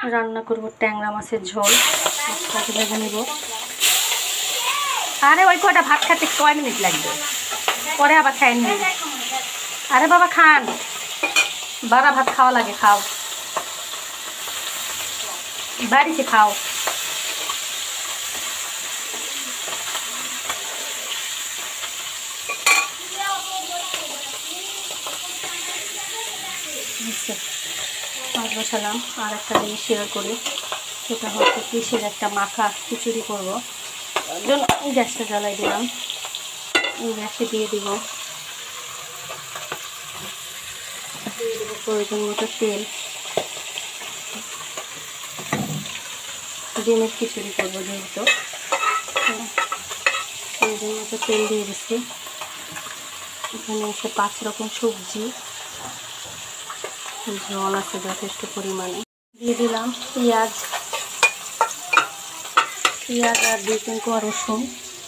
রান্না করব ট্যাংরা মাছের ঝোল। মাছটাকে ভেজে নেব। আরে ওই কটা ভাত খেতে কয় মিনিট লাগবে, পরে আবার খাই নি। আরে বাবা খান, বারা ভাত খাওয়া লাগে, খাও বাড়িতে খাও। মাছ বসালাম। আর একটা জিনিস শেয়ার করি, সেটা হচ্ছে কিসের একটা মাখা খিচুড়ি করবো। তার জন্য গ্যাসটা জ্বালাই দিলাম। এই গ্যাসে দিয়ে দিব প্রয়োজন মতো তেল। ডিমের খিচুড়ি করবো যেহেতু, প্রয়োজন মতো তেল দিয়ে দিচ্ছি। এখানে এসে 5 রকম সবজি, জল আছে যথেষ্ট পরিমাণে। দিয়ে দিলাম পেঁয়াজ আর 2-3 কোয়া রসুন।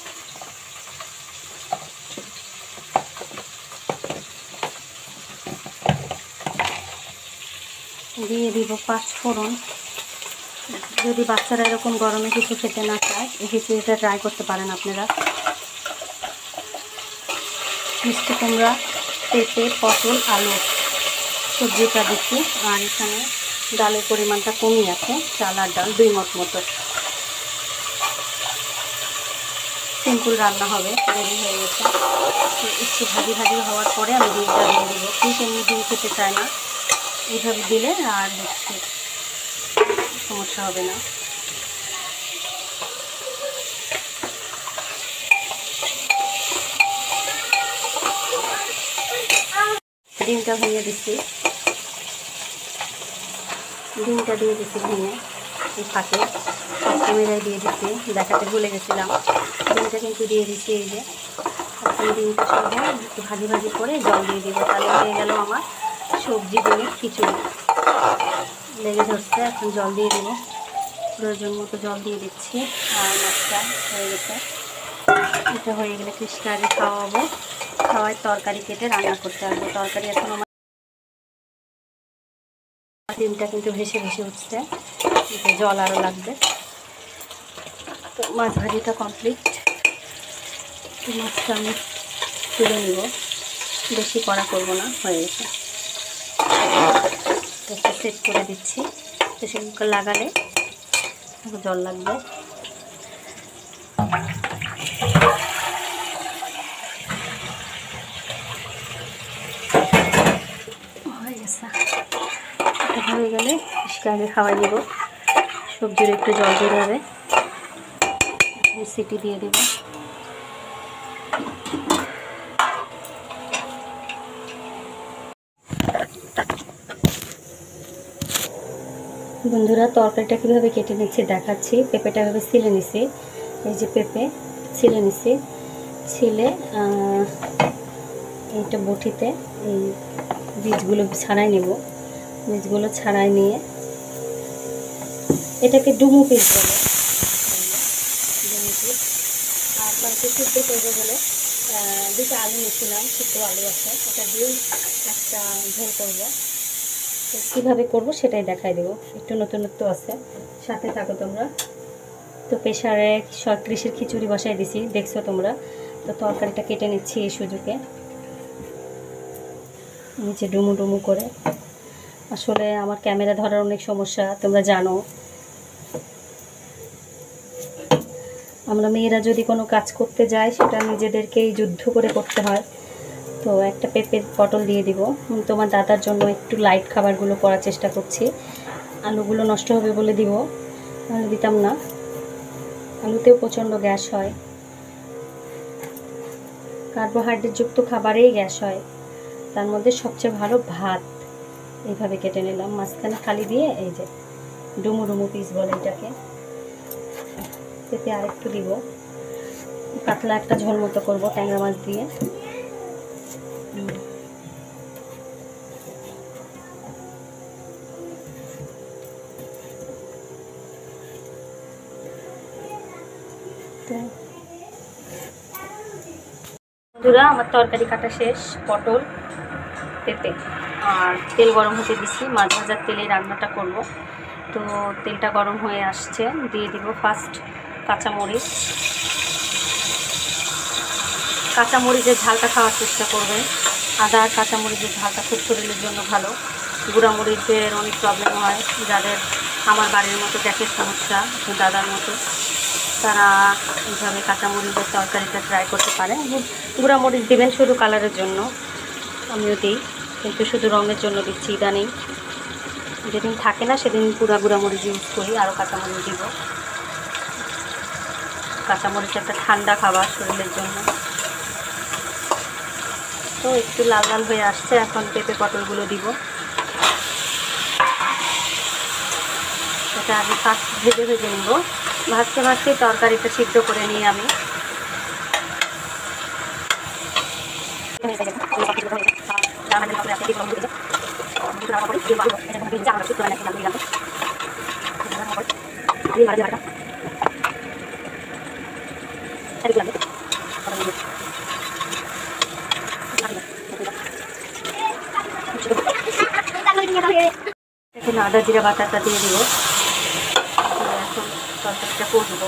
দিয়ে দিব 5 ফোড়ন। যদি বাচ্চারা এরকম গরমে কিছু খেতে না চায়, এই খিচুড়িটা ট্রাই করতে পারেন আপনারা। মিষ্টি কুমড়া, পেঁপে, পটল, আলু সবজিটা দিচ্ছি। আর এখানে ডালের পরিমাণটা কমই আছে, চাল আর ডাল 2 মগ মতো। সিম্পল রান্না হবে, রেডি হয়ে গেছে। একটু ভাজি হওয়ার পরে আমি ডিমটা দিয়ে দেবো। ঠিক এমনি ডিম খেতে চায় না, এইভাবে দিলে আর হচ্ছে সমস্যা হবে না। ডিমটা ভেঙে দিচ্ছি, ডিমটা দিয়ে দিচ্ছি ভেঙে এই ফাঁকে। সব ক্যামেরায় দিয়ে দিচ্ছি, দেখাতে ভুলে গেছিলাম। ডিমটা কিন্তু দিয়ে দিচ্ছি। এই যে এখন ডিমটা সহ একটু ভাজি করে জল দিয়ে দিব। তাহলে হয়ে গেল আমার সবজি ডিমের খিচুড়ি। লেগে ধরছে, এখন জল দিয়ে দেবো। প্রয়োজন মতো জল দিয়ে দিচ্ছি। আর মাছটা হয়ে গেছে। এটা হয়ে গেলে কৃষ্ণকে আগে খাওয়াবো, খাওয়াই তরকারি কেটে রান্না করতে আসবো। তরকারি এখন আমার ডিমটা কিন্তু ভেসে উঠছে, জল আরও লাগবে। তো মাছ ভাজিটা কমপ্লিট। মাছটা আমি তুলে নিব, বেশি কড়া করবো না, হয়ে গেছে। একটা সেট করে দিচ্ছি, প্রেসার কুকার লাগালে জল লাগবে। হয়ে গেছে। এটা হয়ে গেলে আগে খাওয়াই দেব। সবজির একটু জল বের হবে, সিটি দিয়ে দেব। বন্ধুরা, তরকারিটা কীভাবে কেটে নিচ্ছি দেখাচ্ছি। পেঁপেটা এভাবে ছিলে নিছি। এই যে পেঁপে ছিলে নিছি, ছিলে এইটা বটিতে এই বীজগুলো ছাড়াই নেব। বীজগুলো ছাড়াই নিয়ে এটাকে ডুমু পিস বলে, ডুমু পিস। আর তারপরে সিদ্ধ করবো বলে 2টা আলু নিয়েছিলাম, সিদ্ধ আলু আছে, ওটা দিয়েই একটা ঝোল করবো। তো কীভাবে করবো সেটাই দেখাই দেবো, একটু নতুনত্ব আছে, সাথে থাকো তোমরা। তো প্রেসারে কৃষির খিচুড়ি বসাই দিছি, দেখছো তোমরা। তো তরকারিটা কেটে নিচ্ছি এই সুযোগে, নিচে ডুমু করে। আসলে আমার ক্যামেরা ধরার অনেক সমস্যা, তোমরা জানো। আমরা মেয়েরা যদি কোনো কাজ করতে যাই, সেটা নিজেদেরকেই যুদ্ধ করে করতে হয়। তো একটা পেঁপে পটল দিয়ে দিব। তোমার দাদার জন্য একটু লাইট খাবারগুলো করার চেষ্টা করছি। আলুগুলো নষ্ট হবে বলে দিব, আলু দিতাম না। আলুতেও প্রচণ্ড গ্যাস হয়, কার্বোহাইড্রেটযুক্ত খাবারেই গ্যাস হয়। তার মধ্যে সবচেয়ে ভালো ভাত। এইভাবে কেটে নিলাম, মাঝখানে খালি দিয়ে। এই যে ডুমু পিস বলে এটাকে। পেঁপে আরেকটু দিব, পাতলা একটা ঝোল মতো করবো ট্যাংরা মাছ দিয়ে। বন্ধুরা, আমার তরকারি কাটা শেষ। পটল, পেঁপে আর তেল গরম হতে দিচ্ছি, মাছ ভাজার তেলে রান্নাটা করব। তো তেলটা গরম হয়ে আসছে, দিয়ে দিব ফার্স্ট কাঁচামরিচ। কাঁচামরিচের ঝালটা খাওয়ার চেষ্টা করবেন। আদা আর কাঁচামরিচের ঝালটা খুব শরীরের জন্য ভালো। গুঁড়ামরিচের অনেক প্রবলেম হয়, যাদের আমার বাড়ির মতো গ্যাসের সমস্যা, দাদার মতো, তারা এইভাবে কাঁচামরিচের তরকারিটা ট্রাই করতে পারে। গুঁড়ামরিচ দেবেন শুধু কালারের জন্য, আমিও দিই, কিন্তু শুধু রঙের জন্য দিচ্ছি ইদানিং। যেদিন থাকে না সেদিন গুঁড়ামরিচ ইউজ করি, আরও কাঁচামরিচ দিব। কাঁচামরিচ একটা ঠান্ডা খাবার শরীরের জন্য। তো একটু লাল লাল হয়ে আসছে, এখন পেঁপে পটলগুলো দিব। এটা আগে ফার্স্ট ভেজে নেব। ভাজতে ভাজতে তরকারিটা সিদ্ধ করে নিই আমি। এখন আদা জিরা বাটাটা দিয়ে দিব। এখন তরকারিটা কষবো।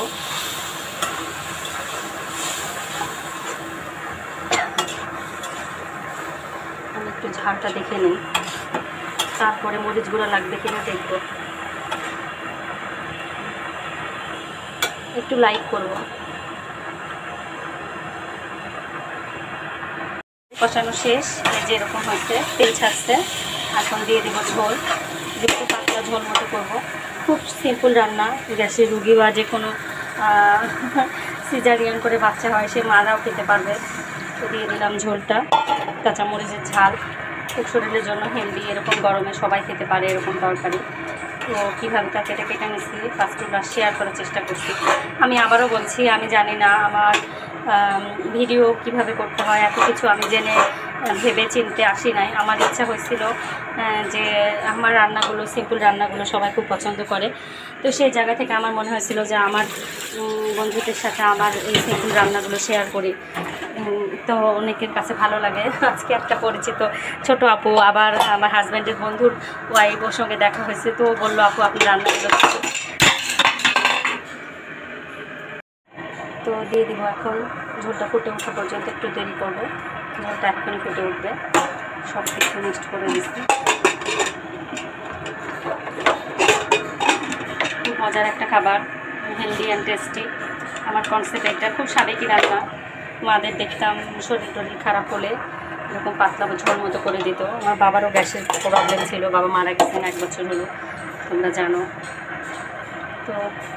আমি একটু ঝালটা দেখে নিই, তারপরে মরিচ গুঁড়া লাগবে কিনা দেখবো। একটু লাইক করব। কষানো শেষ, এই যে এরকম হচ্ছে, তেল ছাড়ছে। এখন দিয়ে দেবো ঝোল, একটু পাতলা ঝোল মতো করবো। খুব সিম্পল রান্না, গ্যাসের রুগী বা যে কোনো সিজারিয়ান করে বাচ্চা হয় সে মারাও খেতে পারবে। তো দিয়ে দিলাম ঝোলটা। কাঁচামরিচের ঝাল খুব শরীরের জন্য হেলদি, এরকম গরমে সবাই খেতে পারে এরকম তরকারি। তো কীভাবে তরকারিটা কেটে নিচ্ছি ফার্স্ট ক্লাস শেয়ার করার চেষ্টা করছি। আমি আবারও বলছি, আমি জানি না আমার ভিডিও কিভাবে করতে হয়, এত কিছু আমি জেনে ভেবে চিনতে আসি নাই। আমার ইচ্ছা হয়েছিল যে আমার রান্নাগুলো, সিম্পল রান্নাগুলো সবাই খুব পছন্দ করে। তো সেই জায়গা থেকে আমার মনে হয়েছিল যে আমার বন্ধুদের সাথে আমার এই সিম্পল রান্নাগুলো শেয়ার করি, তো অনেকের কাছে ভালো লাগে। আজকে একটা পরিচিত ছোট আপু, আবার আমার হাজব্যান্ডের বন্ধুর ওয়াইফ, ওর সঙ্গে দেখা হয়েছে, তো বললো আপু আপনি রান্নাগুলো। তো দিয়ে দিব। এখন ঝোলটা ফুটে ওঠা পর্যন্ত একটু দেরি করবো, ঝোলটা এখনই ফুটে উঠবে। সব কিছু মিক্সড করে দিচ্ছি। খুব মজার একটা খাবার, হেলদি অ্যান্ড টেস্টি। আমার কনসেপ্ট এটা, খুব সাবেকি রান্না। মাদের দেখতাম শরীর টরীর খারাপ হলে এরকম পাতলা ঝোল মতো করে দিত। আমার বাবারও গ্যাসের প্রবলেম ছিল, বাবা মারা গেছেন 1 বছর হলো, তোমরা জানো। তো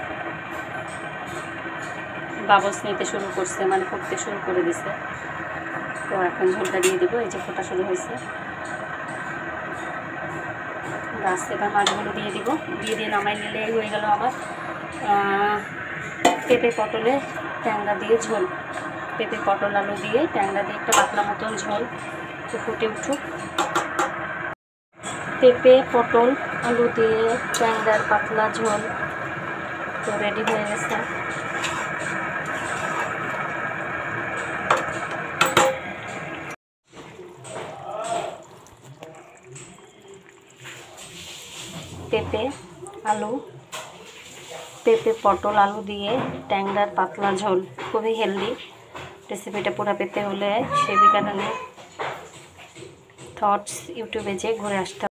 বাবলস নিতে শুরু করছে, মানে ফুটতে শুরু করে দিছে। তো এখন ঝোলটা দিয়ে দেবো। এই যে ফোটা শুরু হয়েছে, আস্তে এবার মাছগুলো দিয়ে দিব। দিয়ে নামাই নিলে হয়ে গেল আমার পেঁপে পটলে ট্যাংরা দিয়ে ঝোল। পেঁপে পটল আলু দিয়ে ট্যাংরা দিয়ে একটা পাতলা মতন ঝোল। তো ফুটে উঠুক। পেঁপে পটল আলু দিয়ে ট্যাংরার পাতলা ঝোল তো রেডি হয়ে গেছে। পেঁপে পটল আলু দিয়ে ট্যাংরার পাতলা ঝোল, খুবই হেলদি রেসিপিটা। পুরো পেতে হলে সেবিকা থটস ইউটিউবে যে ঘুরে আসতে